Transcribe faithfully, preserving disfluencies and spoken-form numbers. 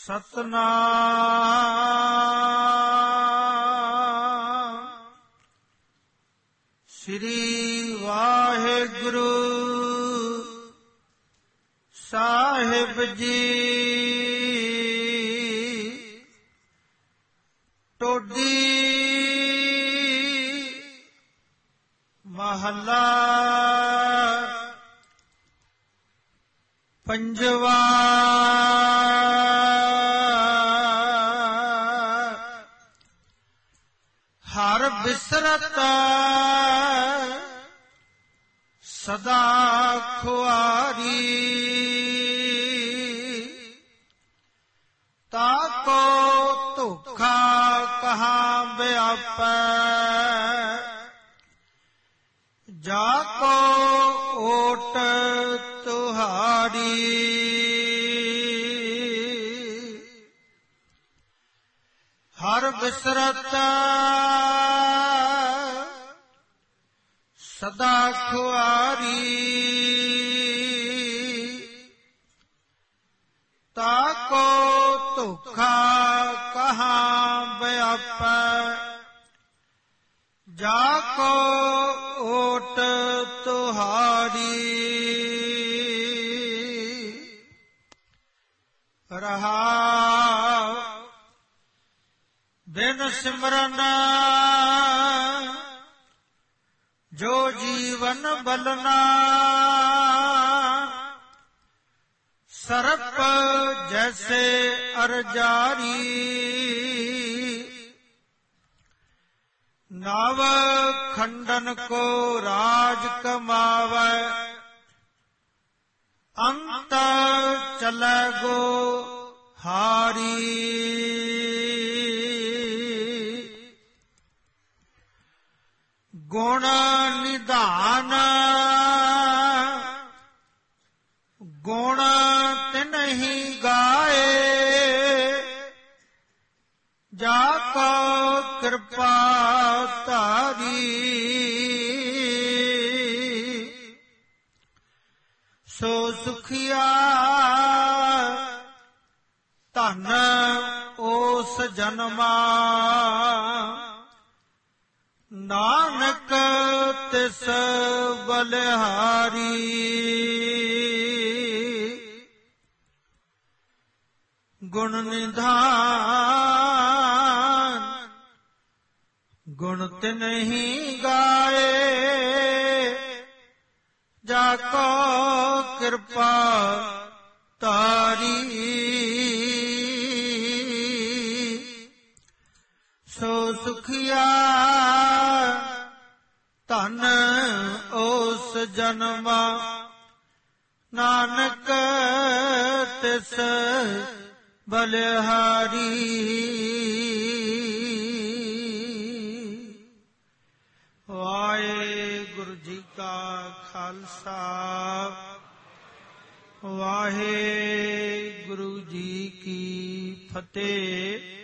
ਸਤਨਾਮ ਸ੍ਰੀ ਵਾਹਿਗੁਰੂ ਸਾਹਿਬ ਜੀ। ਟੋਡੀ ਮਹੱਲਾ ਪੰਜਵਾ। ਹਰ ਬਿਸਰਤ ਸਦਾ ਖੁਆਰੀ, ਤਾਕੋ ਧੋਖਾ ਕਹਾਂ ਵਿਆਪੈ, ਜਾਕੋ ਓਟ ਤੁਹਾਰੀ। ਹਰ ਬਿਸਰਤ ਸਦਾ ਖੁਆਰੀ, ਤਾਕੋ ਧੋਖਾ ਕਹਾਂ ਵਿਆਪੈ, ਜਾਕੋ ਓਟ ਤੁਹਾਰੀ। ਰਹਾਉ ਬਿਨ ਸਿਮਰਨ ਜੋ ਜੀਵਨ ਬਲਨਾ, ਸਰਪ ਜੈਸੇ ਅਰਜਾਰੀ। ਨਵ ਖੰਡਨ ਕੋ ਰਾਜ ਕਮਾਵੈ, ਅੰਤ ਚਲੈ ਗੋ ਹਾਰੀ। ਗੁਣ ਨਿਧਾਨ ਗੁਣ ਤਿਨਹੀ ਗਾਏ, ਜਾਕੋ ਕਿਰਪਾ ਧਾਰੀ। ਸੋ ਸੁਖੀਆ ਧਨ ਓਸ ਜਨਮਾ, ਨਾਨਕ ਤਿਸ ਬਲਿਹਾਰੀ। ਗੁਣ ਨਿਧਾਨ ਗੁਣ ਤਿਨਹੀ ਗਾਏ, ਜਾਕੋ ਕਿਰਪਾ ਧਾਰੀ। ਸੋ ਸੁਖੀਆ ਧਨ ਓਸ ਜਨਮਾ, ਨਾਨਕ ਤਿਸ ਬਲਿਹਾਰੀ। ਵਾਹਿਗੁਰੂ ਜੀ ਕਾ ਖਾਲਸਾ, ਵਾਹਿਗੁਰੂ ਜੀ ਕੀ ਫਤਿਹ।